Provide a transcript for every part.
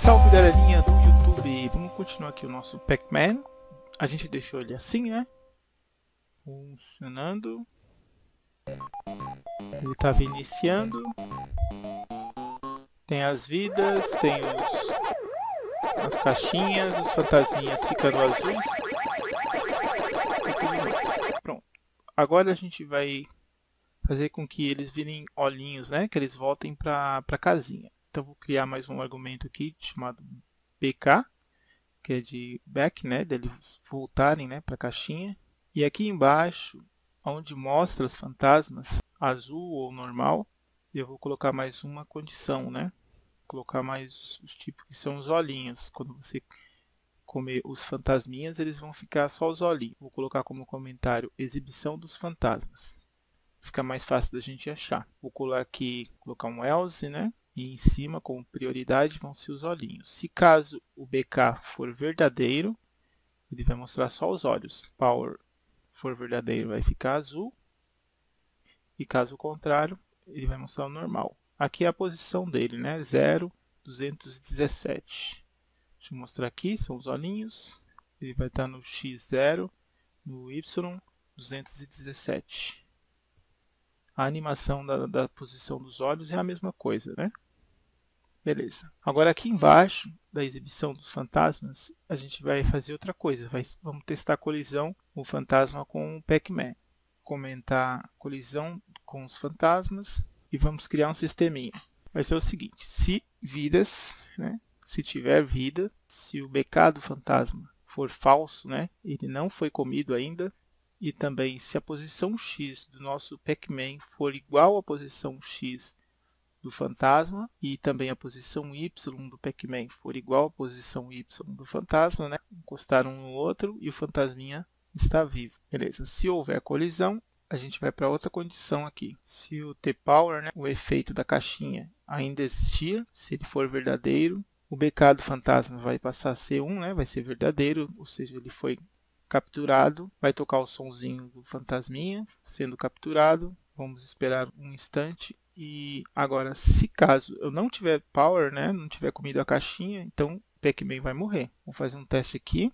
Salve galerinha do YouTube, vamos continuar aqui o nosso Pac-Man. A gente deixou ele assim, né? Funcionando. Ele estava iniciando. Tem as vidas, tem as caixinhas, os fantasminhas ficando azuis. E tudo mais. Pronto. Agora a gente vai fazer com que eles virem olhinhos, né? Que eles voltem para a casinha. Então vou criar mais um argumento aqui chamado BK, que é de back, né? Deles voltarem, né, para a caixinha. E aqui embaixo, onde mostra os fantasmas, azul ou normal, eu vou colocar mais uma condição, né? Colocar mais os tipos que são os olhinhos. Quando você comer os fantasminhas, eles vão ficar só os olhinhos. Vou colocar como comentário exibição dos fantasmas. Fica mais fácil da gente achar. Vou colocar um else, né? E em cima, como prioridade, vão ser os olhinhos. Se caso o BK for verdadeiro, ele vai mostrar só os olhos. Power for verdadeiro, vai ficar azul. E caso contrário, ele vai mostrar o normal. Aqui é a posição dele, né? 0, 217. Deixa eu mostrar aqui, são os olhinhos. Ele vai estar no X0, no Y, 217. A animação da posição dos olhos é a mesma coisa, né? Beleza. Agora aqui embaixo da exibição dos fantasmas, a gente vai fazer outra coisa. Vamos testar a colisão o fantasma com o Pac-Man. Comentar colisão com os fantasmas e vamos criar um sisteminha. Vai ser o seguinte, se vidas, né? Se tiver vida, se o BK do fantasma for falso, né? Ele não foi comido ainda. E também se a posição X do nosso Pac-Man for igual à posição X do fantasma e também a posição Y do Pac-Man for igual à posição Y do fantasma, né? Encostaram um no outro e o fantasminha está vivo. Beleza, se houver colisão, a gente vai para outra condição aqui. Se o T-Power, né, o efeito da caixinha, ainda existir, se ele for verdadeiro, o BK do fantasma vai passar a ser 1, né? Vai ser verdadeiro, ou seja, ele foi capturado. Vai tocar o sonzinho do fantasminha sendo capturado. Vamos esperar um instante. E agora, se caso eu não tiver power, né, não tiver comido a caixinha, então o Pac-Man vai morrer. Vamos fazer um teste aqui.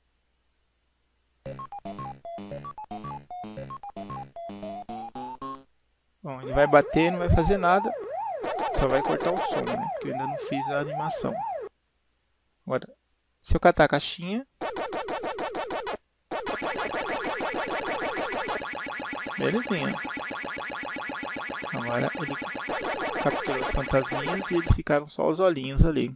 Bom, ele vai bater, não vai fazer nada. Só vai cortar o som, né, porque eu ainda não fiz a animação. Agora, se eu catar a caixinha... Belezinha. Agora ele capturou os fantasminhas e eles ficaram só os olhinhos ali.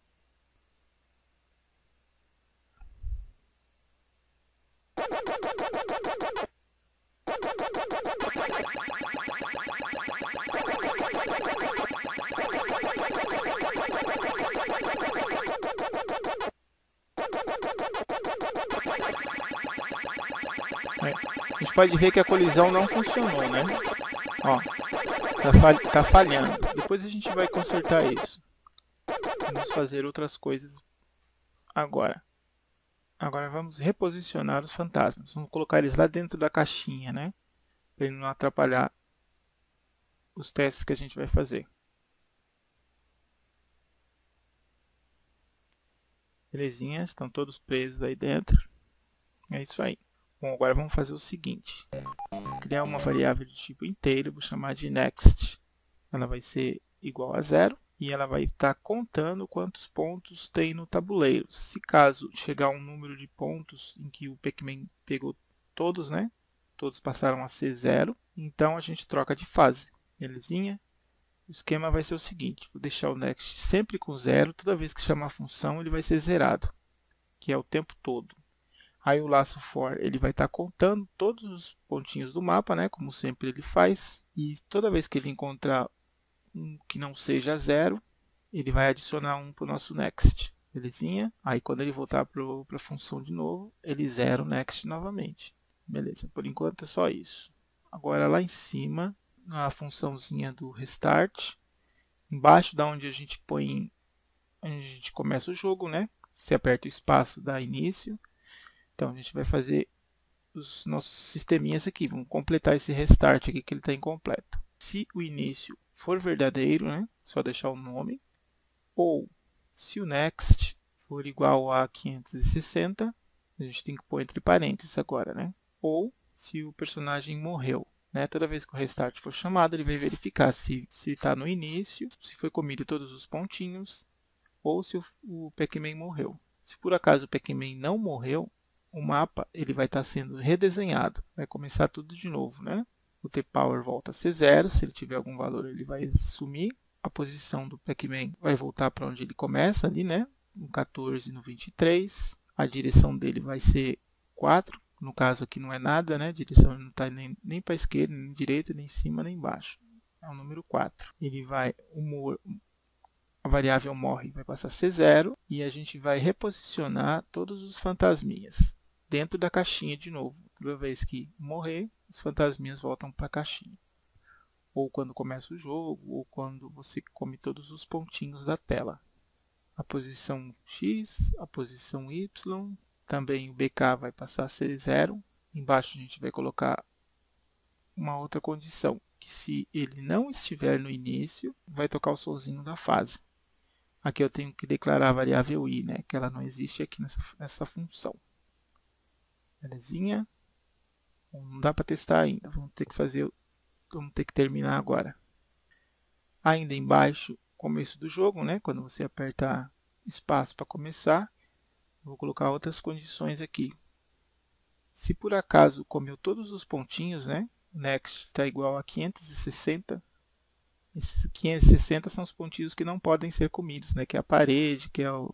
A gente pode ver que a colisão não funcionou, né? Ó, tá falhando. Depois a gente vai consertar isso. Vamos fazer outras coisas agora. Agora vamos reposicionar os fantasmas. Vamos colocar eles lá dentro da caixinha, né? Para ele não atrapalhar os testes que a gente vai fazer. Belezinha, estão todos presos aí dentro. É isso aí. Bom, agora vamos fazer o seguinte. Criar uma variável de tipo inteiro, vou chamar de next. Ela vai ser igual a 0 e ela vai estar contando quantos pontos tem no tabuleiro. Se caso chegar um número de pontos em que o Pac-Man pegou todos, né? Todos passaram a ser 0, então a gente troca de fase. Belezinha? O esquema vai ser o seguinte, vou deixar o next sempre com 0, toda vez que chamar a função ele vai ser zerado, que é o tempo todo. Aí o laço for ele vai estar contando todos os pontinhos do mapa, né, como sempre ele faz. E toda vez que ele encontrar um que não seja 0, ele vai adicionar um para o nosso next. Belezinha? Aí quando ele voltar para a função de novo, ele zera o next novamente. Beleza, por enquanto é só isso. Agora lá em cima, na funçãozinha do restart, embaixo da onde a gente põe, onde a gente começa o jogo, né? Se aperta o espaço, dá início. Então, a gente vai fazer os nossos sisteminhas aqui. Vamos completar esse restart aqui que ele está incompleto. Se o início for verdadeiro, né? Só deixar o nome. Ou Se o next for igual a 560, a gente tem que pôr entre parênteses agora, né? Ou se o personagem morreu, né? Toda vez que o restart for chamado, ele vai verificar se está no início, se foi comido todos os pontinhos, ou se o Pac-Man morreu. Se por acaso o Pac-Man não morreu, o mapa ele vai estar sendo redesenhado. Vai começar tudo de novo, né? O T-Power volta a ser 0. Se ele tiver algum valor, ele vai sumir. A posição do Pac-Man vai voltar para onde ele começa, ali, né? No 14 e no 23. A direção dele vai ser 4. No caso aqui não é nada, né? A direção não está nem para a esquerda, nem direita, nem em cima, nem embaixo. É o número 4. Ele vai... A variável morre vai passar a ser 0 e a gente vai reposicionar todos os fantasminhas dentro da caixinha de novo. Toda vez que morrer, os fantasminhas voltam para a caixinha. Ou quando começa o jogo, ou quando você come todos os pontinhos da tela. A posição X, a posição Y, também o BK vai passar a ser 0. Embaixo a gente vai colocar uma outra condição, que se ele não estiver no início, vai tocar o solzinho da fase. Aqui eu tenho que declarar a variável i, né, que ela não existe aqui nessa função. Belezinha? Bom, não dá para testar ainda, vamos ter que terminar agora. Ainda embaixo, começo do jogo, né, quando você apertar espaço para começar, vou colocar outras condições aqui. Se por acaso comeu todos os pontinhos, né, next está igual a 560. Esses 560 são os pontinhos que não podem ser comidos, né? Que é a parede, que é o...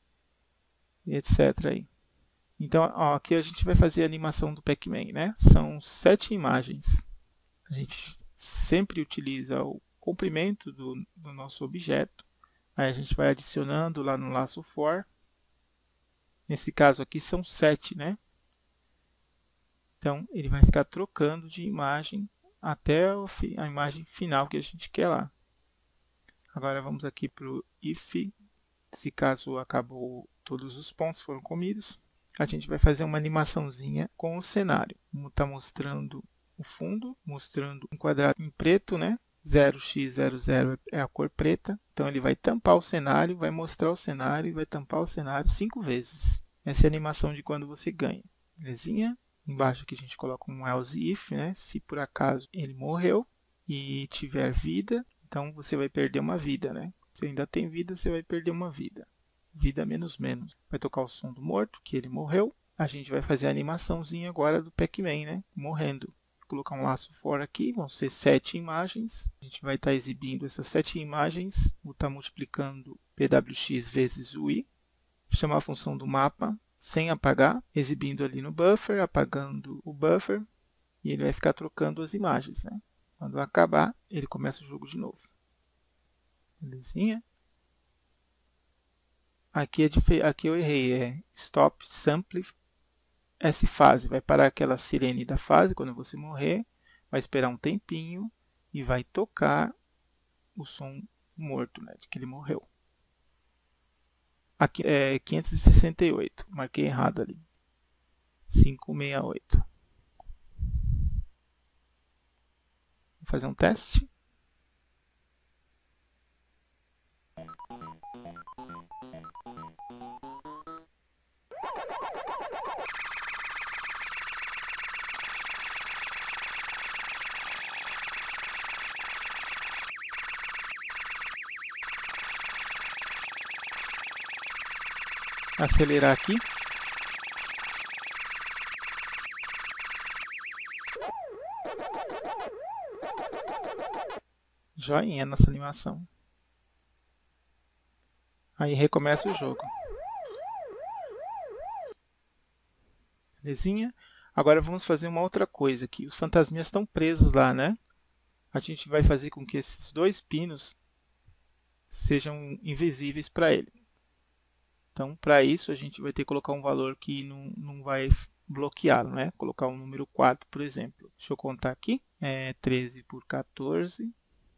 etc. aí. Então, ó, aqui a gente vai fazer a animação do Pac-Man, né? São 7 imagens. A gente sempre utiliza o comprimento do nosso objeto. Aí a gente vai adicionando lá no laço for. Nesse caso aqui são 7, né? Então, ele vai ficar trocando de imagem até a imagem final que a gente quer lá. Agora vamos aqui para o if, se caso acabou todos os pontos foram comidos. A gente vai fazer uma animaçãozinha com o cenário. Está mostrando o fundo, mostrando um quadrado em preto, né? 0x00 é a cor preta. Então ele vai tampar o cenário, vai mostrar o cenário e vai tampar o cenário 5 vezes. Essa é a animação de quando você ganha. Belezinha? Embaixo aqui a gente coloca um else if, né? Se por acaso ele morreu e tiver vida, então você vai perder uma vida, né? Se ainda tem vida, você vai perder uma vida. Vida menos menos. Vai tocar o som do morto, que ele morreu. A gente vai fazer a animaçãozinha agora do Pac-Man, né? Morrendo. Vou colocar um laço fora aqui, vão ser 7 imagens. A gente vai estar exibindo essas 7 imagens. Vou estar multiplicando pwx vezes o i. Chamar a função do mapa sem apagar, exibindo ali no buffer, apagando o buffer, e ele vai ficar trocando as imagens, né? Quando acabar, ele começa o jogo de novo. Belezinha? Aqui eu errei, é stop sample S fase. Vai parar aquela sirene da fase quando você morrer, vai esperar um tempinho e vai tocar o som morto, né, de que ele morreu. Aqui é 568, marquei errado ali. 568. Vou fazer um teste. Acelerar aqui. Joinha nossa animação. Aí recomeça o jogo. Belezinha? Agora vamos fazer uma outra coisa aqui. Os fantasminhas estão presos lá, né? A gente vai fazer com que esses 2 pinos sejam invisíveis para ele. Então, para isso, a gente vai ter que colocar um valor que não vai bloqueá-lo, né? Colocar um número 4, por exemplo. Deixa eu contar aqui. 13 por 14.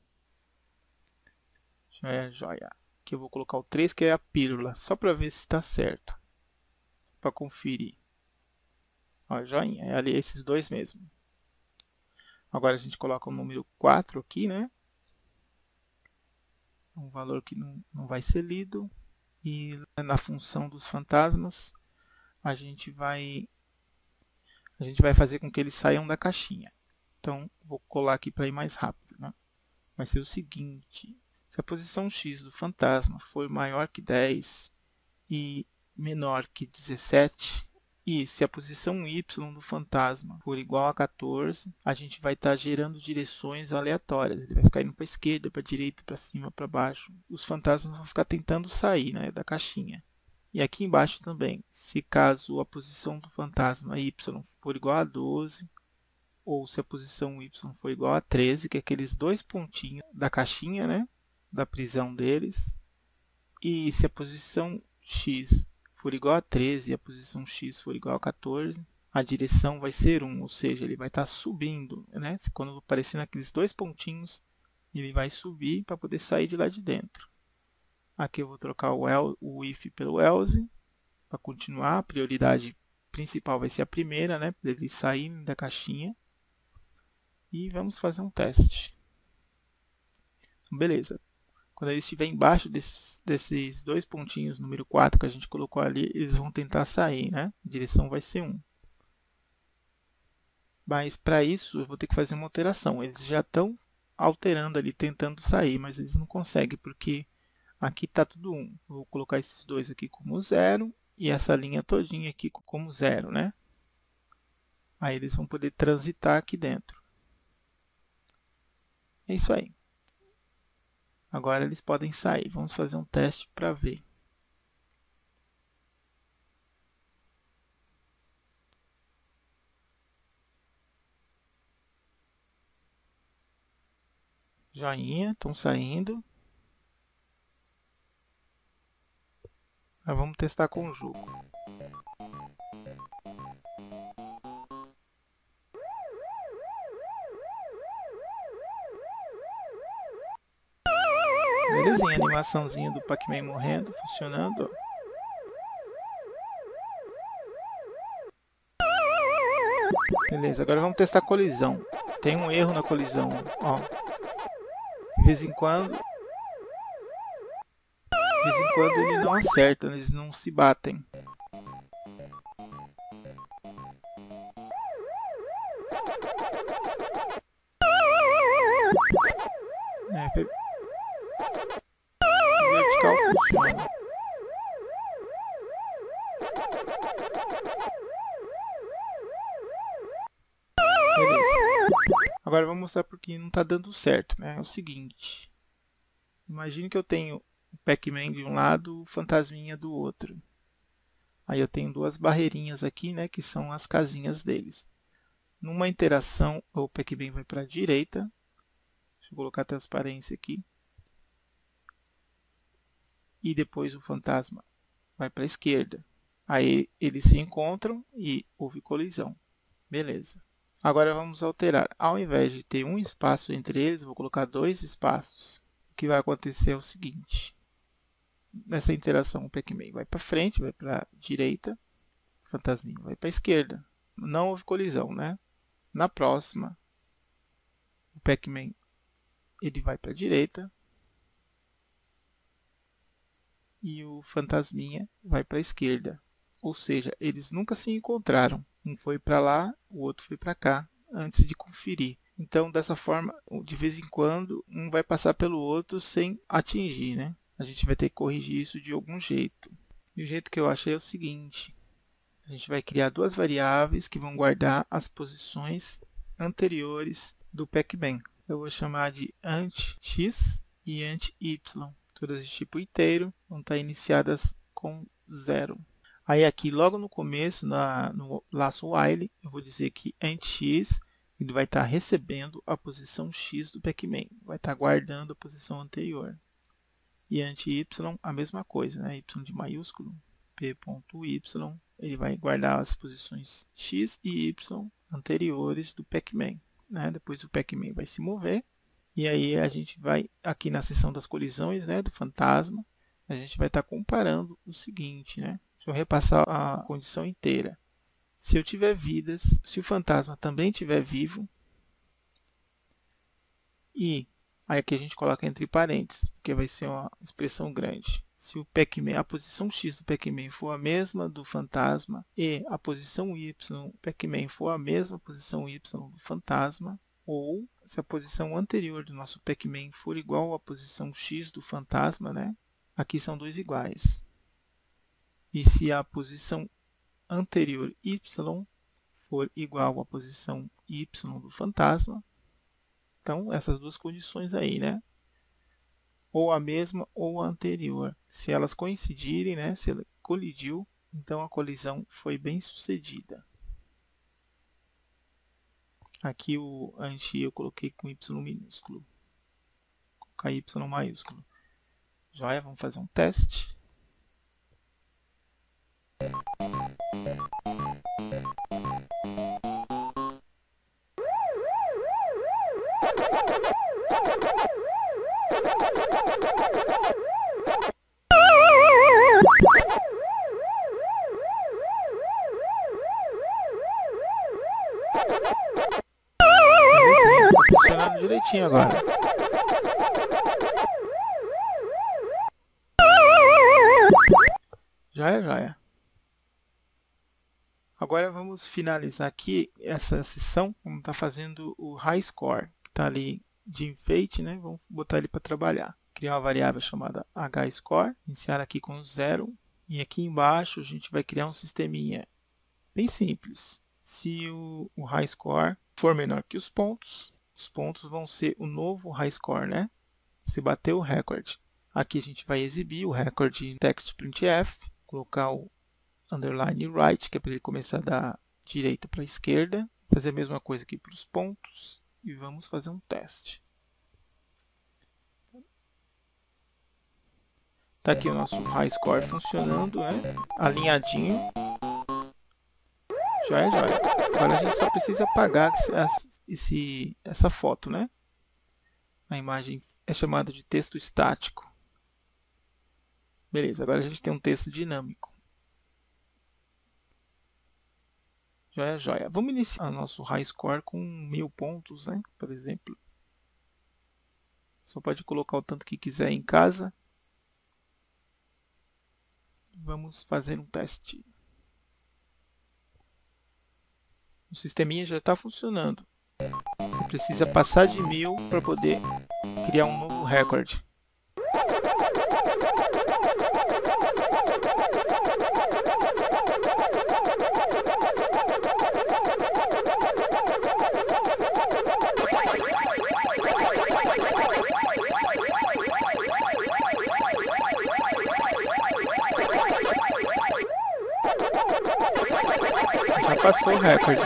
Joia. Aqui eu vou colocar o 3, que é a pílula, só para ver se está certo. Para conferir. Ó, joinha. É ali esses 2 mesmo. Agora a gente coloca o número 4 aqui, né? Um valor que não vai ser lido. E na função dos fantasmas, a gente vai fazer com que eles saiam da caixinha. Então, vou colar aqui para ir mais rápido, né? Vai ser o seguinte: se a posição x do fantasma for maior que 10 e menor que 17, e se a posição y do fantasma for igual a 14, a gente vai estar gerando direções aleatórias. Ele vai ficar indo para a esquerda, para a direita, para cima, para baixo. Os fantasmas vão ficar tentando sair, né, da caixinha. E aqui embaixo também, se caso a posição do fantasma y for igual a 12, ou se a posição y for igual a 13, que é aqueles dois pontinhos da caixinha, né, da prisão deles, e se a posição x for igual a 13 e a posição x for igual a 14, a direção vai ser 1, ou seja, ele vai estar subindo, né? Quando aparecer naqueles dois pontinhos, ele vai subir para poder sair de lá de dentro. Aqui eu vou trocar o if pelo else, para continuar. A prioridade principal vai ser a primeira, né? Para ele sair da caixinha. E vamos fazer um teste. Beleza. Quando ele estiver embaixo desses dois pontinhos, número 4 que a gente colocou ali, eles vão tentar sair, né? A direção vai ser 1. Mas para isso eu vou ter que fazer uma alteração. Eles já estão alterando ali, tentando sair, mas eles não conseguem, porque aqui está tudo 1. Vou colocar esses dois aqui como 0 e essa linha todinha aqui como 0, né? Aí eles vão poder transitar aqui dentro. É isso aí. Agora eles podem sair. Vamos fazer um teste para ver. Joinha, estão saindo. Agora vamos testar com o jogo. Belezinha, a animaçãozinha do Pac-Man morrendo, funcionando. Beleza, agora vamos testar a colisão. Tem um erro na colisão, ó. De vez em quando ele não acerta, eles não se batem. Vertical funciona. Beleza. Agora eu vou mostrar porque não está dando certo, né? É o seguinte. Imagine que eu tenho o Pac-Man de um lado, o Fantasminha do outro. Aí eu tenho duas barreirinhas aqui, né? Que são as casinhas deles. Numa interação, o Pac-Man vai para a direita. Deixa eu colocar a transparência aqui. E depois o fantasma vai para a esquerda. Aí eles se encontram e houve colisão. Beleza. Agora vamos alterar. Ao invés de ter um espaço entre eles, eu vou colocar dois espaços. O que vai acontecer é o seguinte. Nessa interação, o Pac-Man vai para frente, vai para a direita. O fantasminha vai para a esquerda. Não houve colisão, né? Na próxima, o Pac-Man ele vai para a direita. E o fantasminha vai para a esquerda. Ou seja, eles nunca se encontraram. Um foi para lá, o outro foi para cá, antes de conferir. Então, dessa forma, de vez em quando, um vai passar pelo outro sem atingir, né? A gente vai ter que corrigir isso de algum jeito. E o jeito que eu achei é o seguinte. A gente vai criar duas variáveis que vão guardar as posições anteriores do Pac-Man. Eu vou chamar de ant_x e ant_y. Todas de tipo inteiro vão estar iniciadas com 0. Aí aqui logo no começo, no laço while, eu vou dizer que ant_x ele vai estar recebendo a posição x do Pac-Man. Vai estar guardando a posição anterior. E ant_y a mesma coisa, né? Y de maiúsculo, p.y, ele vai guardar as posições x e y anteriores do Pac-Man, né? Depois o Pac-Man vai se mover. E aí a gente vai, aqui na seção das colisões, né, do fantasma, a gente vai estar comparando o seguinte, né? Deixa eu repassar a condição inteira. Se eu tiver vidas, se o fantasma também estiver vivo, e aí aqui a gente coloca entre parênteses, porque vai ser uma expressão grande. se o Pac-Man, a posição X do Pac-Man for a mesma do fantasma e a posição Y do Pac-Man for a mesma posição Y do fantasma, ou se a posição anterior do nosso Pac-Man for igual à posição X do fantasma, né? Aqui são dois iguais. E se a posição anterior Y for igual à posição Y do fantasma, então essas duas condições aí, né? Ou a mesma ou a anterior. Se elas coincidirem, né? Se ela colidiu, então a colisão foi bem sucedida. Aqui o anti eu coloquei com Y minúsculo. Vou colocar Y maiúsculo. Joia, vamos fazer um teste. Tá funcionando direitinho agora. Joia. Agora vamos finalizar aqui essa sessão. Vamos estar fazendo o high score, que está ali de enfeite, né? Vamos botar ele para trabalhar. Criar uma variável chamada hscore, iniciar aqui com 0. E aqui embaixo a gente vai criar um sisteminha bem simples. Se o high score for menor que os pontos vão ser o novo high score, né? Se bater o recorde. Aqui a gente vai exibir o recorde em text printf, colocar o underline right, que é para ele começar da direita para a esquerda. Fazer a mesma coisa aqui para os pontos e vamos fazer um teste. Está aqui o nosso high score funcionando, né? Alinhadinho. Joia. Agora a gente só precisa apagar essa foto, né? A imagem é chamada de texto estático. Beleza, agora a gente tem um texto dinâmico. Joia. Vamos iniciar nosso high score com 1000 pontos, né? Por exemplo. Só pode colocar o tanto que quiser em casa. Vamos fazer um teste. O sisteminha já está funcionando. Você precisa passar de 1000 para poder criar um novo recorde. Já passou o recorde.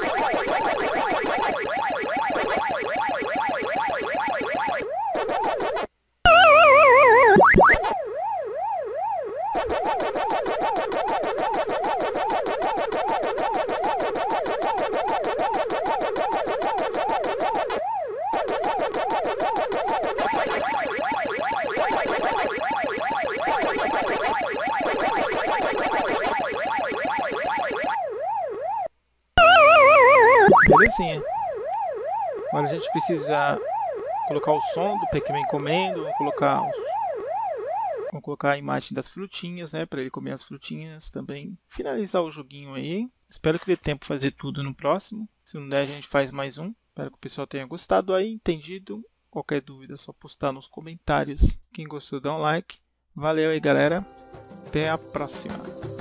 Belezinha. Agora a gente precisa colocar o som do Pac-Man comendo, vamos colocar a imagem das frutinhas, né, para ele comer as frutinhas também. Finalizar o joguinho aí. Espero que dê tempo fazer tudo no próximo. Se não der, a gente faz mais um. Espero que o pessoal tenha gostado aí, entendido. Qualquer dúvida é só postar nos comentários. Quem gostou, dá um like. Valeu aí, galera. Até a próxima.